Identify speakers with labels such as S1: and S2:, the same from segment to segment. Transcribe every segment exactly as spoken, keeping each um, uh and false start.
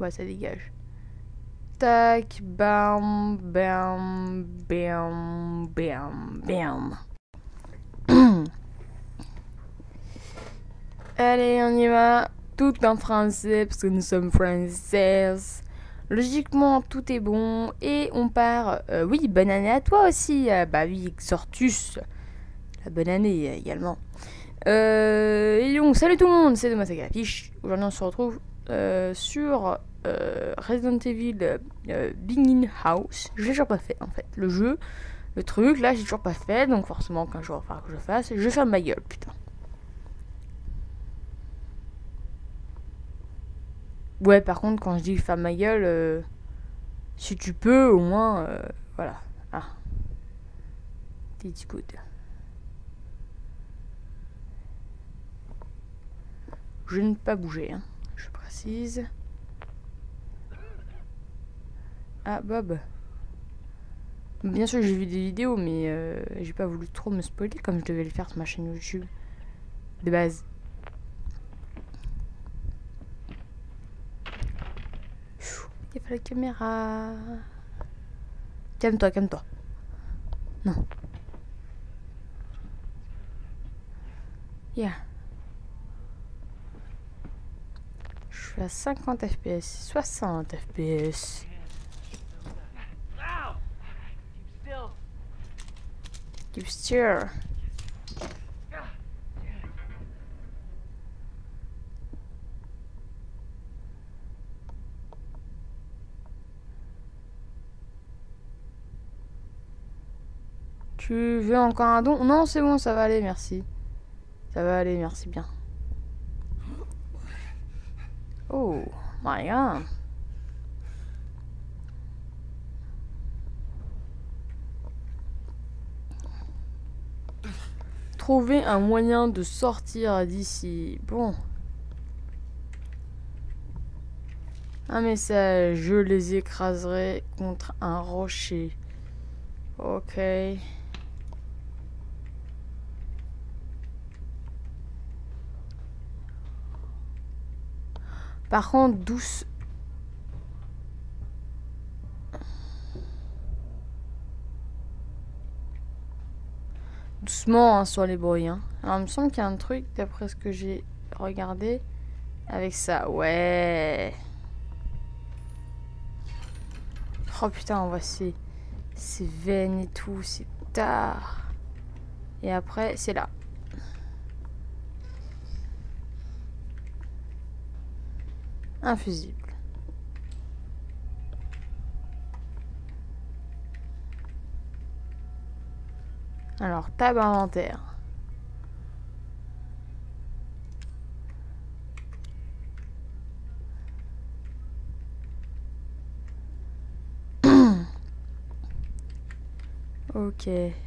S1: Ouais, ça dégage. Tac, bam, bam, bam, bam, bam. Allez, on y va. Tout en français, parce que nous sommes françaises. Logiquement, tout est bon. Et on part. Euh, oui, bonne année à toi aussi. Euh, bah oui, Xortus. La bonne année euh, également. Euh, et donc, salut tout le monde, c'est Thomas Sagafiche. Aujourd'hui, on se retrouve euh, sur euh, Resident Evil euh, Beginning House. Je l'ai toujours pas fait en fait. Le jeu, le truc, là, j'ai toujours pas fait. Donc, forcément, qu'un jour, il va falloir que je le fasse. Je vais faire ma gueule, putain. Ouais, par contre, quand je dis faire ma gueule, euh, si tu peux, au moins, euh, voilà. Ah, it's good. Je ne pas bouger, hein. Je précise. Ah, Bob. Bien sûr, j'ai vu des vidéos, mais euh, j'ai pas voulu trop me spoiler comme je devais le faire sur ma chaîne YouTube de base. Il y a la caméra. Calme-toi, calme-toi. Non. Yeah. Je suis à cinquante F P S, soixante F P S. Keep still. Tu veux encore un don? Non, c'est bon, ça va aller, merci. Ça va aller, merci bien. Oh, my god. Trouver un moyen de sortir d'ici. Bon. Un message. Je les écraserai contre un rocher. Ok. Par contre, douce. Doucement hein, sur les bruits. Hein. Alors, il me semble qu'il y a un truc, d'après ce que j'ai regardé, avec ça. Ouais. Oh putain, on voit ces, ces veines et tout. C'est tard. Et après, c'est là. Un fusible. Alors, tab inventaire. Ok.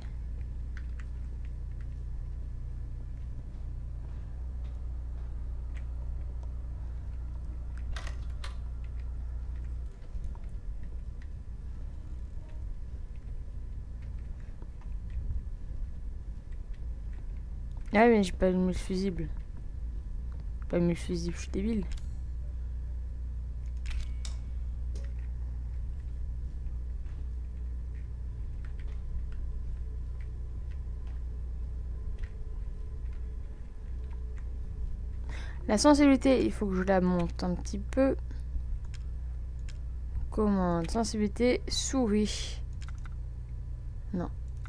S1: Ah mais j'ai pas mis le fusible. J'ai pas mis le fusible, je suis débile. La sensibilité, il faut que je la monte un petit peu. Commande, sensibilité, souris. Non.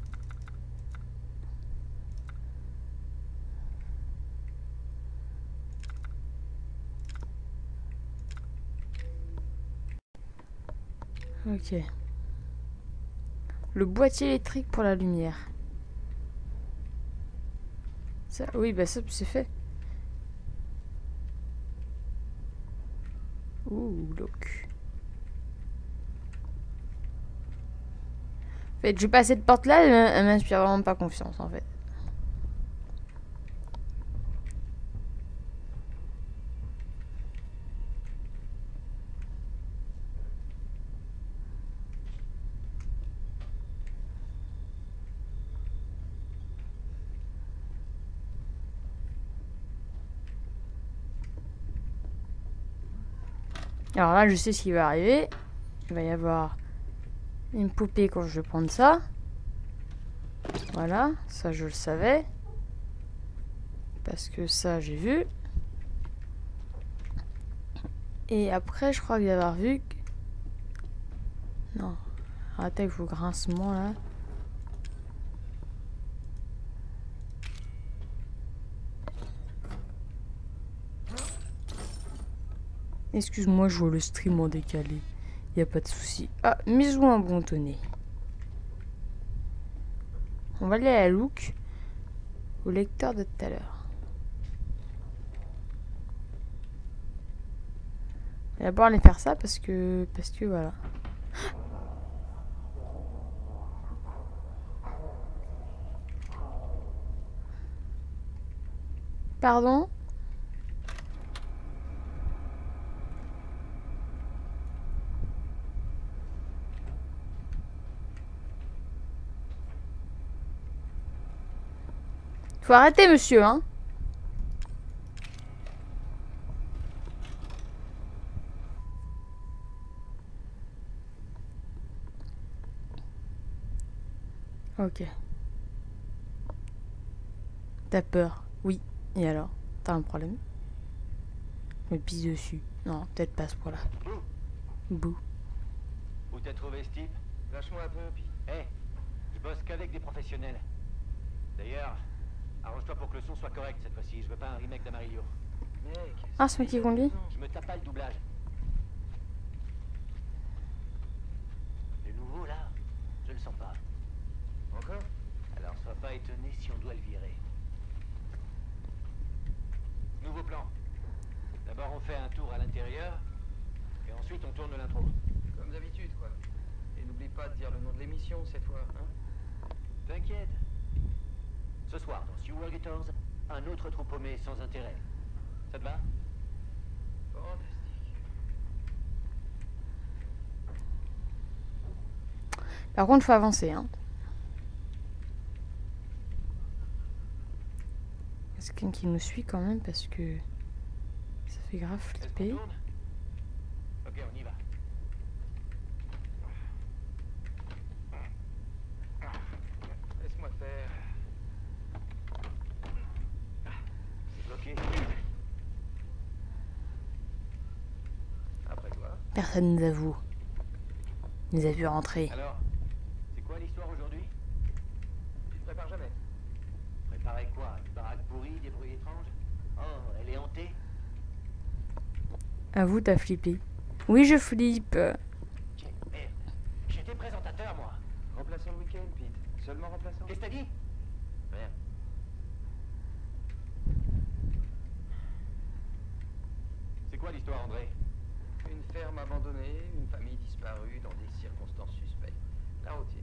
S1: Ok. Le boîtier électrique pour la lumière. Ça, oui, bah ça c'est fait. Ouh, look. En fait, je vais passer cette porte là, elle m'inspire vraiment pas confiance en fait. Alors là, je sais ce qui va arriver. Il va y avoir une poupée quand je vais prendre ça. Voilà, ça je le savais. Parce que ça, j'ai vu. Et après, je crois qu'il va y avoir vu que... Non. Arrêtez avec vos grincements, là. Excuse-moi, je vois le stream en décalé. Y a pas de souci. Ah, mise-vous un bon tonnet. On va aller à la look. Au lecteur de tout à l'heure. D'abord aller faire ça parce que... Parce que voilà. Pardon? Faut arrêter, monsieur, hein? Ok. T'as peur? Oui. Et alors? T'as un problème? Je me pisse dessus. Non, peut-être pas ce point-là. Bouh.
S2: Où t'as trouvé ce type? Lâche-moi un peu, puis... Hé, hey, je bosse qu'avec des professionnels. D'ailleurs, arrange-toi pour que le son soit correct cette fois-ci. Je veux pas un remake d'Amarillo. Mec...
S1: Ah, c'est moi qui conduis?
S2: Je me tape pas le doublage. Le nouveau, là, je le sens pas. Encore? Alors, sois pas étonné si on doit le virer. Nouveau plan. D'abord, on fait un tour à l'intérieur, et ensuite, on tourne l'intro.
S3: Comme d'habitude, quoi. Et n'oublie pas de dire le nom de l'émission, cette fois, hein?
S2: T'inquiète. Ce soir, dans Sewer Gators, un autre trou paumé sans intérêt. Ça te va?
S3: Fantastique.
S1: Par contre, faut avancer, hein. C'est quelqu'un qui nous suit quand même parce que ça fait grave flipper.
S2: Est-ce qu'on tourne? Ok, on y va.
S3: Laisse-moi faire.
S2: C'est bloqué.
S3: Après toi.
S1: Personne nous avoue. Nous a vu rentrer.
S2: Alors, c'est quoi l'histoire aujourd'hui?
S3: Tu te prépares jamais.
S2: Préparer quoi? Une baraque pourrie, des bruits étranges? Oh, elle est hantée?
S1: Avoue, t'as flippé. Oui, je flippe.
S2: J'ai- eh, J'étais présentateur, moi.
S3: Remplaçant le week-end, Pete. Seulement remplaçant.
S2: Qu'est-ce que t'as dit? Rien. C'est quoi l'histoire, André?
S3: Une ferme abandonnée, une famille disparue dans des circonstances suspectes. La routine.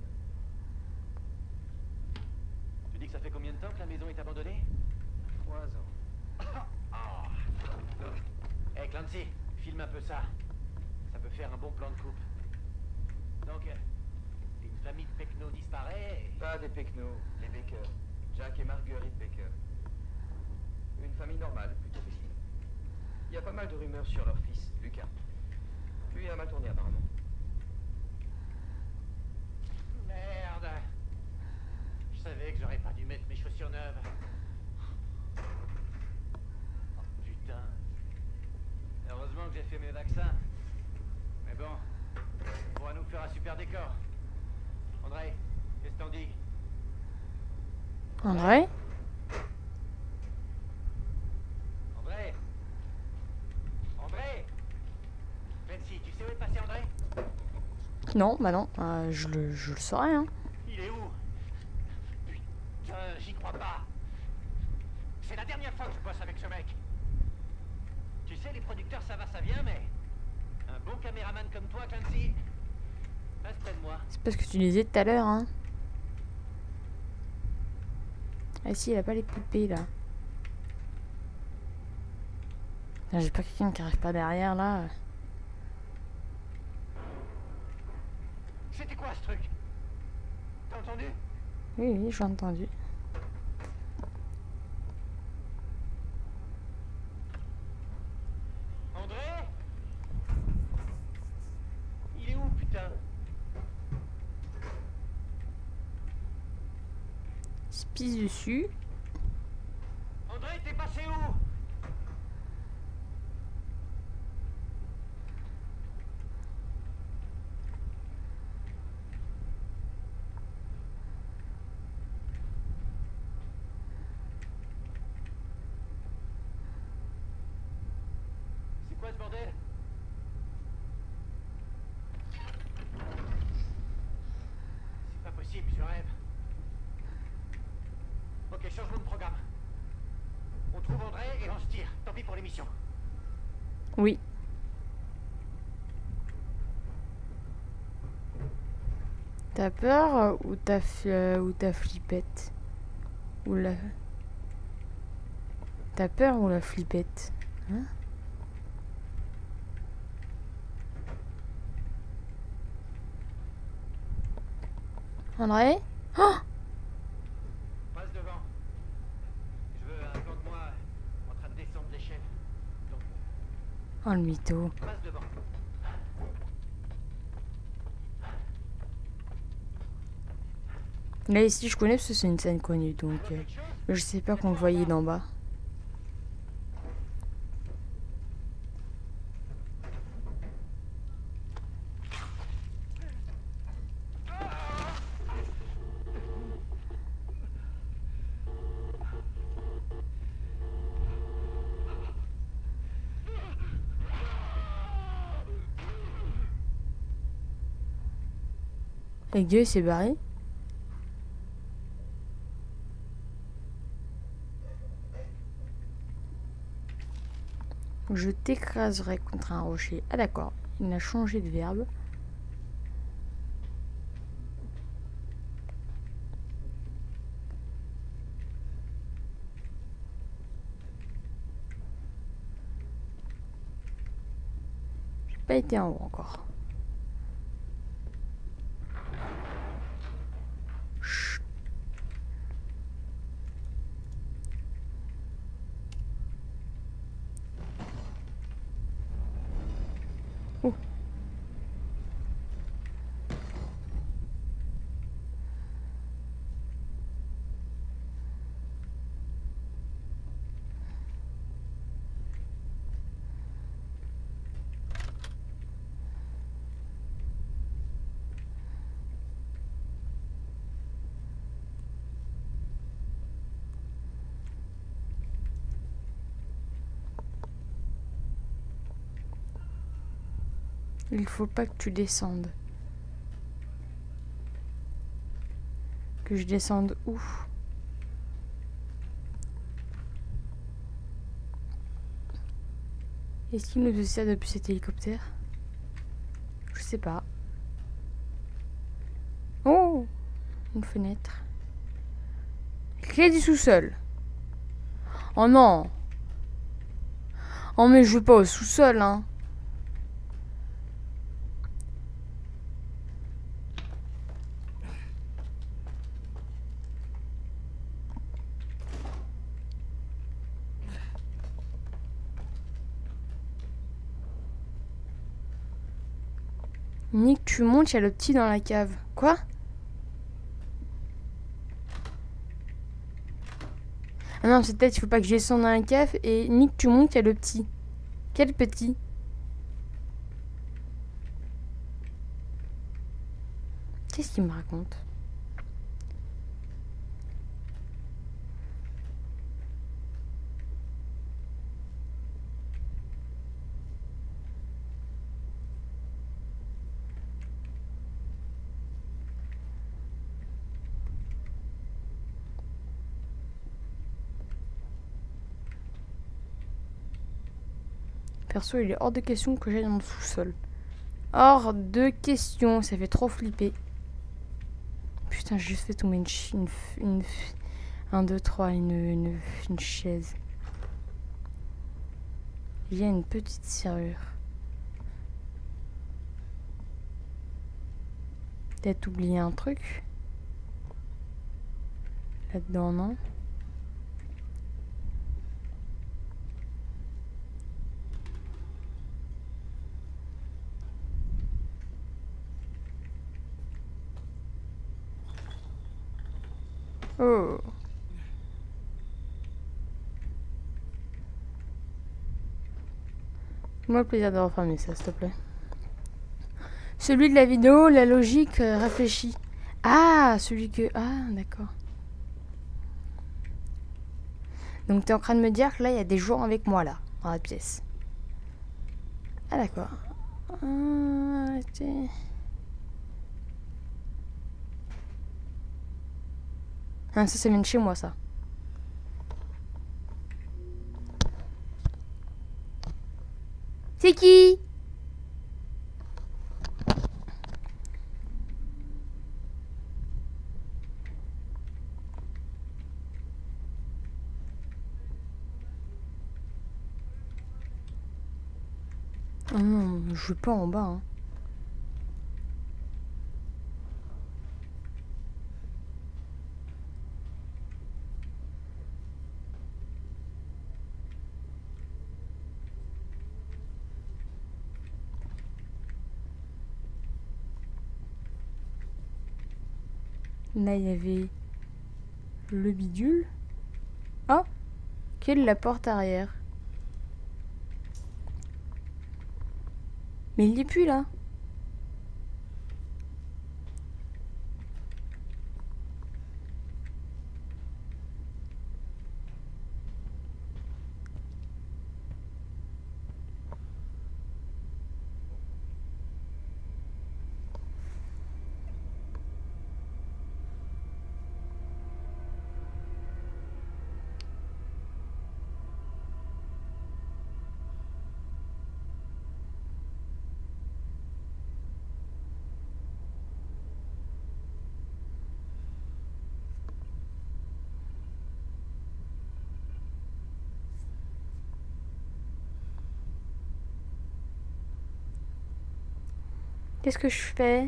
S2: Tu dis que ça fait combien de temps que la maison est abandonnée?
S3: Trois ans.
S2: Ah. Eh, Clancy, filme un peu ça. Ça peut faire un bon plan de coupe. Donc, euh, une famille de Pecno disparaît et...
S3: Pas des Pecno, les Baker. Jack et Marguerite Baker. Une famille normale, plutôt paisible. Il y a pas mal de rumeurs sur leur fils, Lucas. Lui a mal tourné apparemment.
S2: Merde. Je savais que j'aurais pas dû mettre mes chaussures neuves. Oh, putain. Heureusement que j'ai fait mes vaccins. Mais bon, on pourra nous faire un super décor. André, qu'est-ce que t'en dis?
S1: André?
S2: André? André? Clancy, tu sais où est passé André?
S1: Non, bah non. Euh, je, le, je le saurais, hein.
S2: Il est où? Putain, j'y crois pas. C'est la dernière fois que je bosse avec ce mec. Tu sais, les producteurs, ça va, ça vient, mais... Un bon caméraman comme toi, Clancy, reste près de moi.
S1: C'est pas ce que tu disais tout à l'heure, hein. Ah si, il a pas les poupées, là. Ah, j'ai pas quelqu'un qui arrive pas derrière, là.
S2: C'était quoi ce truc? T'as entendu?
S1: Oui, oui, j'ai entendu.
S2: André?
S1: se pisse dessus.
S2: André, t'es passé où? C'est quoi ce bordel? C'est pas possible, je rêve. Ok, changement de programme. On trouve André et on se tire. Tant pis pour l'émission.
S1: Oui. T'as peur euh, ou t'as fl- ou t'as flippette? Ou la... T'as peur ou la flippette? Hein? André? Oh,
S2: Passe devant. Je veux un plan de moi en train de descendre l'échelle. Donc,
S1: oh le mytho.
S2: passe devant.
S1: Là ici je connais parce que c'est une scène connue donc euh,
S2: Quelque chose?
S1: je sais pas qu'on le voyait d'en bas. Le gars il s'est barré. Je t'écraserai contre un rocher. Ah d'accord, il a changé de verbe. J'ai pas été en haut encore. Chut. Oh. Il faut pas que tu descendes. Que je descende où? Est-ce qu'il nous observe depuis cet hélicoptère? Je sais pas. Oh! Une fenêtre. Clé du sous-sol. Oh non! Oh mais je veux pas au sous-sol, hein! Nick, tu montes, il y a le petit dans la cave. Quoi? Ah non, c'est peut-être il faut pas que je descende dans la cave. Et Nick, tu montes, il y a le petit. Quel petit? Qu'est-ce qu'il me raconte? Perso, il est hors de question que j'aille dans le sous-sol. Hors de question, ça fait trop flipper. Putain, j'ai juste fait tomber une... ch- une, f- une f- un, deux, trois, une, une, une chaise. Il y a une petite serrure. Peut-être oublié un truc. Là-dedans, non? Oh. Moi le plaisir de refermer ça, s'il te plaît. Celui de la vidéo, la logique euh, réfléchie. Ah, celui que... Ah, d'accord. Donc t'es en train de me dire que là, il y a des gens avec moi, là, dans la pièce. Ah, d'accord. Ah, ah, ça, ça vient de chez moi, ça. C'est qui? Oh non, je suis pas en bas. Hein. Là, il y avait le bidule. Oh, quelle est la porte arrière? Mais il n'est plus là. Qu'est-ce que je fais?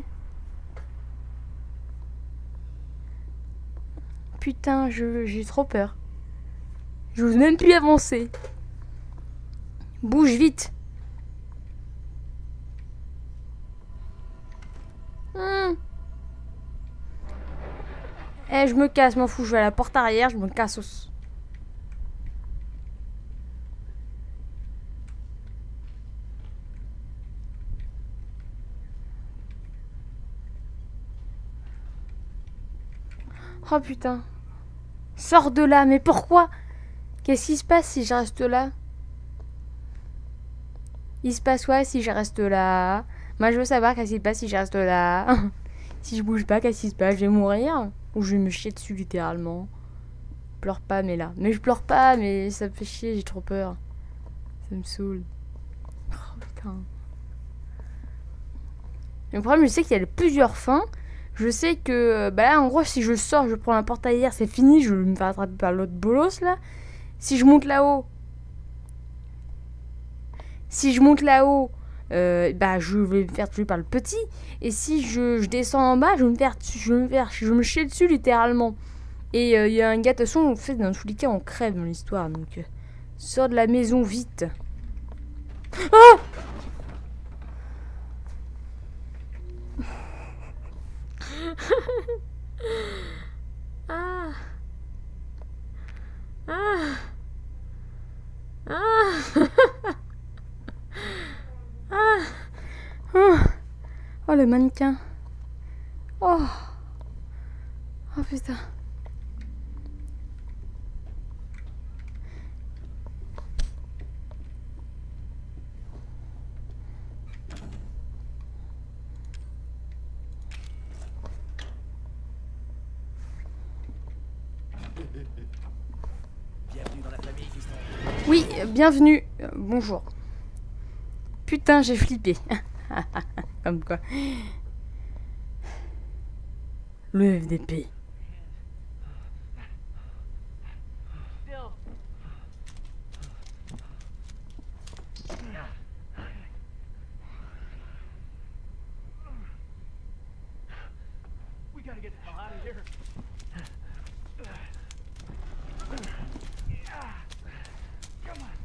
S1: Putain, je j'ai trop peur. Je n'ose même plus avancer. Bouge vite. Hmm. Eh, je me casse, m'en fous. Je vais à la porte arrière, je me casse. Au... Oh putain. Sors de là, mais pourquoi? Qu'est-ce qui se passe si je reste là? Il se passe quoi si je reste là? Moi je veux savoir qu'est-ce qui se passe si je reste là. Si je bouge pas, qu'est-ce qui se passe? Je vais mourir? Ou je vais me chier dessus littéralement? Je pleure pas mais là. Mais je pleure pas mais ça me fait chier, j'ai trop peur. Ça me saoule. Oh putain. Le problème je sais qu'il y a plusieurs fins. Je sais que, bah là, en gros, si je sors, je prends la porte arrière, c'est fini, je vais me faire attraper par l'autre bolos, là. Si je monte là-haut, si je monte là-haut, euh, bah, je vais me faire tuer par le petit. Et si je, je descends en bas, je vais me faire, je vais me faire, je vais me chier dessus, littéralement. Et il euh, y a un gars, de toute façon, on fait, dans tous les cas, on crève dans l'histoire, donc, euh, sors de la maison, vite. Ah! Ah. Ah. Ah. Ah. Oh. Oh le mannequin. Oh. Oh putain.
S4: Bienvenue dans la famille, Tristan.
S1: Oui, bienvenue. Euh, bonjour. Putain, j'ai flippé. Comme quoi. Le F D P.
S2: We gotta get the hell out of here. Come on.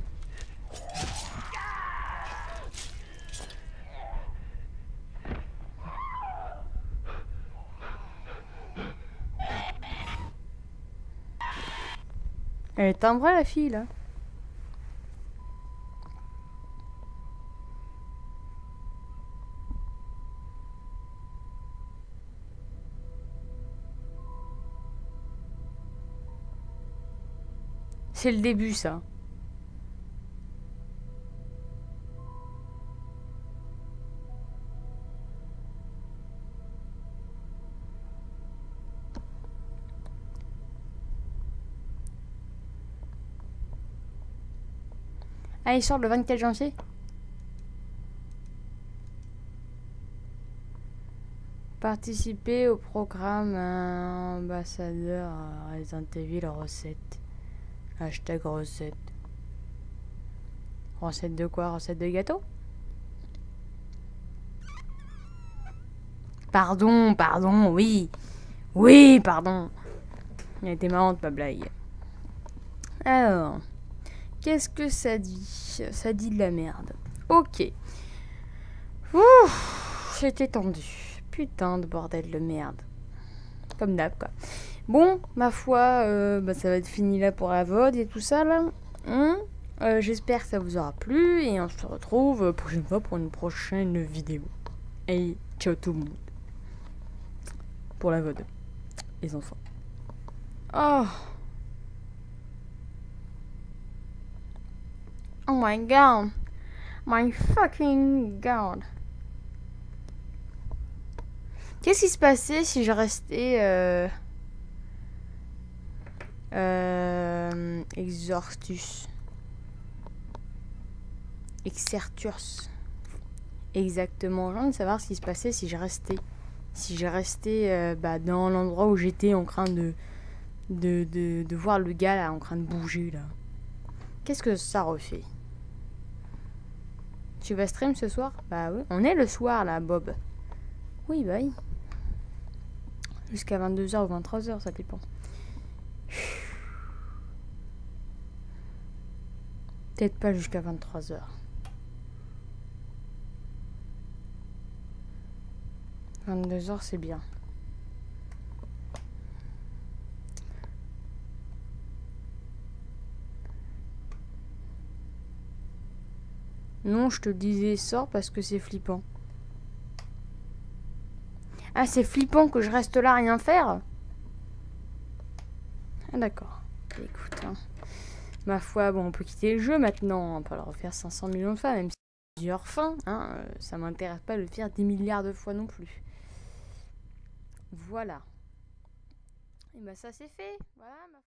S1: Elle est timbrée la fille là. C'est le début ça. Ah, il sort le vingt-quatre janvier. Participer au programme euh, ambassadeur à Resident Evil recette. Hashtag recette. Recette de quoi? Recette de gâteau? Pardon, pardon, oui. Oui, pardon. Elle était marrante ma blague. Alors, qu'est-ce que ça dit? Ça dit de la merde. Ok. Ouh, j'étais tendue. Putain de bordel de merde. Comme d'hab quoi. Bon, ma foi, euh, bah, ça va être fini là pour la V O D et tout ça là. Hum euh, J'espère que ça vous aura plu et on se retrouve euh, prochaine fois pour une prochaine vidéo. Et ciao tout le monde. Pour la V O D. Les enfants. Oh. Oh my god. My fucking god. Qu'est-ce qui se passait si je restais euh... Euh... Exortus. Exertus. Exactement. J'ai envie de savoir ce qui se passait si je restais. Si je restais euh, bah, dans l'endroit où j'étais en train de de, de de voir le gars là en train de bouger là. Qu'est-ce que ça refait? Tu vas stream ce soir? Bah oui. On est le soir là, Bob. Oui, bah oui. Jusqu'à vingt-deux heures ou vingt-trois heures, ça dépend. Peut-être pas jusqu'à vingt-trois heures. vingt-deux heures, c'est bien. Non, je te disais sors parce que c'est flippant. Ah, c'est flippant que je reste là à rien faire? Ah d'accord. Écoute, hein. Ma foi, bon, on peut quitter le jeu maintenant. On peut le refaire cinq cents millions de fois, même si c'est plusieurs fins. Hein, euh, ça m'intéresse pas de le faire dix milliards de fois non plus. Voilà. Et bah ça c'est fait. Voilà.